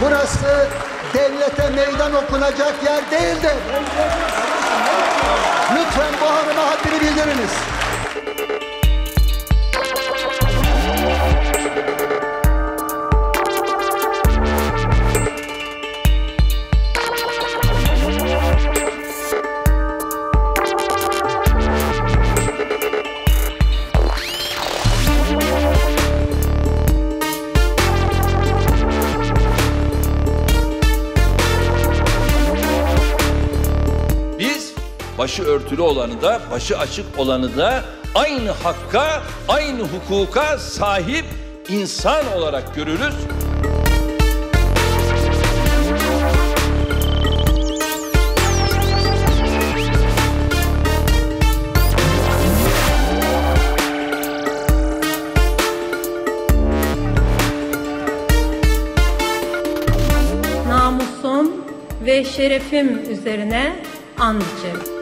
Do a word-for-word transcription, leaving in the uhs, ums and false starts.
Burası devlete meydan okunacak yer değildir. Lütfen bu hanıma haddini bildiriniz. Başı örtülü olanı da, başı açık olanı da aynı hakka, aynı hukuka sahip insan olarak görürüz. Namusum ve şerefim üzerine and içerim.